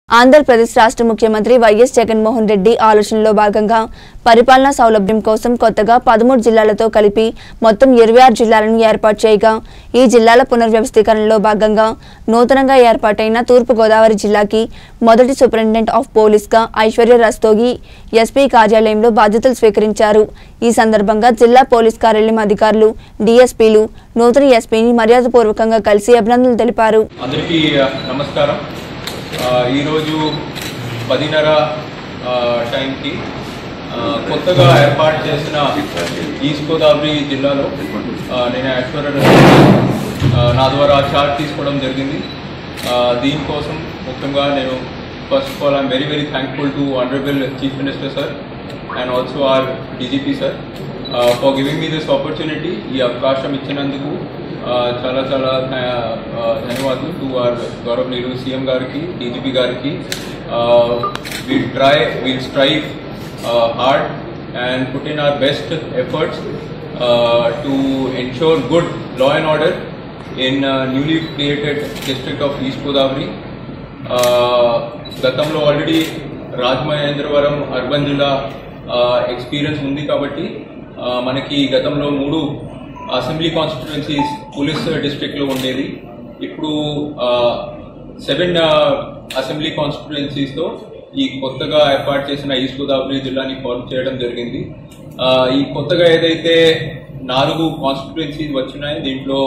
ఆంధ్రప్రదేశ్ రాష్ట్ర ముఖ్యమంత్రి వైఎస్ జగన్మోహన్ రెడ్డి ఆలోచనలో భాగంగా పరిపాలనా సౌలభ్యం కోసం కొత్తగా 13 జిల్లాలతో కలిపి మొత్తం 26 జిల్లాలను ఏర్పాటు చేయగా ఈ జిల్లాల పునర్వ్యవస్థీకరణలో భాగంగా నూతనంగా ఏర్పాటైన తూర్పు గోదావరి జిల్లాకి మొదటి సూపరింటెండెంట్ ఆఫ్ పోలీస్గా ఐశ్వర్య రస్తోగి ఎస్పీ కార్యాలయంలో బాధ్యతలు స్వీకరించారు। ఈ సందర్భంగా జిల్లా పోలీస్ కార్యాలయం అధికారులు డీఎస్పీలు నూతన ఎస్పీని మర్యాదపూర్వకంగా కలిసి అభినందనలు తెలిపారు। అందరికీ నమస్కారం। ఈ రోజు 10:30 టైంకి కొత్తగా ఏర్పాటు చేసిన ఈస్ట్ గోదావరి జిల్లాలో నేను ఐశ్వర్య నా ద్వారా చార్జ్ తీసుకోవడం జరిగింది। దీనికోసం ముఖ్యంగా నేను first of all I'm very very thankful to honourable chief minister sir and also our DGP sir for giving me this opportunity. ఈ అవకాశం ఇచ్చినందుకు చాలా చాలా ధన్యవాదాలు టు ఆర్ గౌరవనీయులు సీఎం గారికి డీజీపీ గారికి। we'll strive hard and put in our best efforts to ensure good law and order in newly created district of East Godavari। గతంలో ఆల్రెడీ రాజమహేంద్రవరం అర్బన్ జిల్లా ఎక్స్పీరియన్స్ ఉంది కాబట్టి మనకి గతంలో 3 అసెంబ్లీ కాన్స్టిట్యుయెన్సీస్ పోలీస్ డిస్ట్రిక్ట్లో ఉండేది। ఇప్పుడు 7 అసెంబ్లీ కాన్స్టిట్యుయెన్సీస్తో ఈ కొత్తగా ఏర్పాటు చేసిన ఈస్ట్ గోదావరి జిల్లాని ఫార్మ్ చేయడం జరిగింది। ఈ కొత్తగా ఏదైతే 4 కాన్స్టిట్యుయెన్సీస్ వచ్చినాయి దీంట్లో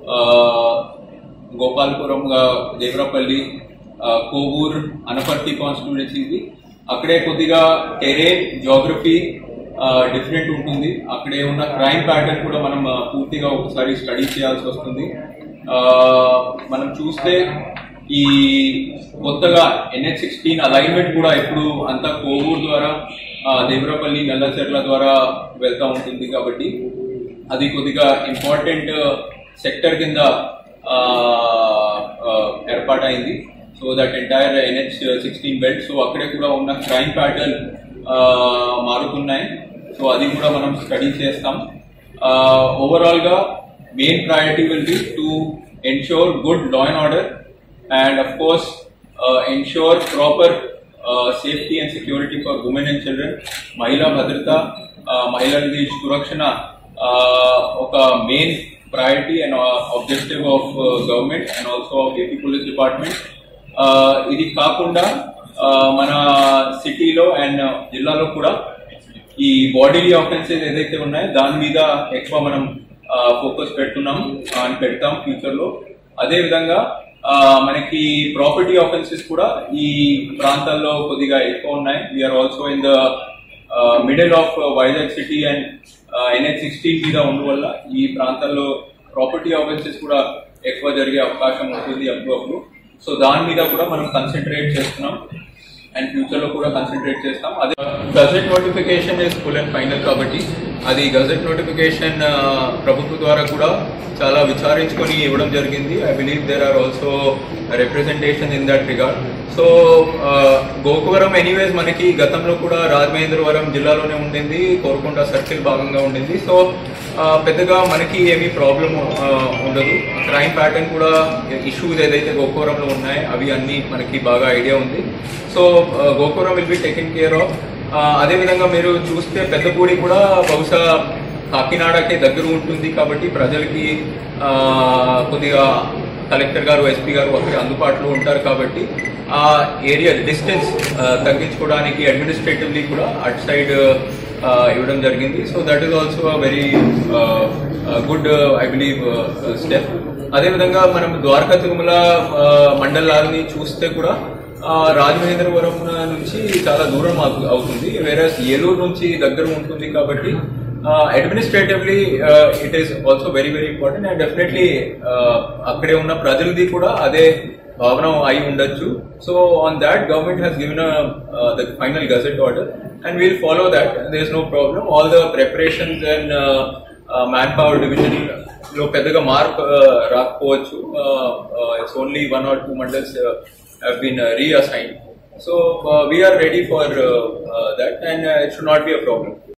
గోపాలపురం, దేవరాపల్లి, కోవూర్, అనపర్తి కాన్స్టిట్యుయెన్సీది అక్కడే కొద్దిగా టెరేన్ జియోగ్రఫీ డిఫరెంట్ ఉంటుంది। అక్కడే ఉన్న క్రైమ్ ప్యాటర్న్ కూడా మనం పూర్తిగా ఒకసారి స్టడీ చేయాల్సి వస్తుంది। మనం చూస్తే ఈ కొత్తగా NH-16 అలైన్మెంట్ కూడా ఇప్పుడు అంతా కోవూరు ద్వారా దేవరాపల్లి, నల్లచెర్ల ద్వారా వెళ్తూ ఉంటుంది కాబట్టి అది కొద్దిగా ఇంపార్టెంట్ సెక్టర్ కింద ఏర్పాటైంది। So that entire NH-16 belt, so అక్కడే కూడా ఉన్న క్రైమ్ ప్యాటర్న్ మారుతున్నాయి। సో అది కూడా మనం స్టడీ చేస్తాం। ఓవరాల్ గా main priority will be to ensure good law and order and of course ensure proper safety and security for women and children. మహిళా భద్రత, మహిళలది సురక్షణ ఒక main priority and objective of government and also of AP police department. ఇది కాకుండా మన సిటీలో and జిల్లాలో కూడా ఈ బాడీలీ ఆఫెన్సెస్ ఏదైతే ఉన్నాయో దాని మీద ఎక్కువ మనం ఫోకస్ పెడతాం ఫ్యూచర్ లో। అదే విధంగా మనకి ప్రాపర్టీ ఆఫెన్సెస్ కూడా ఈ ప్రాంతాల్లో కొద్దిగా ఎక్కువ ఉన్నాయి। We're also in the middle of Vizag city and NH-16 మీద ఉండవల్ల ఈ ప్రాంతాల్లో ప్రాపర్టీ ఆఫెన్సెస్ కూడా ఎక్కువ జరిగే అవకాశం ఉంటుంది అప్పుడప్పుడు। సో దాని మీద కూడా మనం కన్సన్ట్రేట్ చేస్తున్నాం అండ్ ఫ్యూచర్ లో కూడా కన్సన్ట్రేట్ చేస్తాం। అదే gazette notification is full and final కాబట్టి అది గజెట్ నోటిఫికేషన్ ప్రభుత్వం ద్వారా కూడా చాలా విచారించుకొని ఇవ్వడం జరిగింది। I believe there are also representation in that regard. So Gokavaram anyways మనకి గతంలో కూడా రాజమహేంద్రవరం జిల్లాలోనే ఉండింది, కోరుకొండ సర్కిల్ భాగంగా ఉండింది। సో పెద్దగా మనకి ఏమీ ప్రాబ్లం ఉండదు। క్రైమ్ ప్యాటర్న్ కూడా ఇష్యూస్ ఏదైతే గోకవరంలో ఉన్నాయో అవి అన్ని మనకి బాగా ఐడియా ఉంది। So Gokavaram will be taken care of. అదేవిధంగా మీరు చూస్తే పెద్దపూడి కూడా బహుశా కాకినాడకే దగ్గర ఉంటుంది కాబట్టి ప్రజలకి కొద్దిగా కలెక్టర్ గారు, ఎస్పీ గారు అక్కడ అందుబాటులో ఉంటారు కాబట్టి ఆ ఏరియా డిస్టెన్స్ తగ్గించుకోవడానికి అడ్మినిస్ట్రేటివ్లీ కూడా అటు సైడ్ ఇవ్వడం జరిగింది। So that is also very good I believe step. అదేవిధంగా మనం ద్వారకా తిరుమల మండలాన్ని చూస్తే కూడా రాజమహేంద్రవరం నుంచి చాలా దూరం అవుతుంది, వేరే ఏలూరు నుంచి దగ్గర ఉంటుంది కాబట్టి administratively it is also very very important and definitely అక్కడే ఉన్న ప్రజలది కూడా అదే భావన అయి ఉండొచ్చు। So on that government has given the final gazette order and we'll follow that, there is no problem. All the preparations and man power division లో పెద్దగా మార్క్ రాకపోవచ్చు, it's only 1 or 2 mandals have been reassigned. So we are ready for that and it should not be a problem.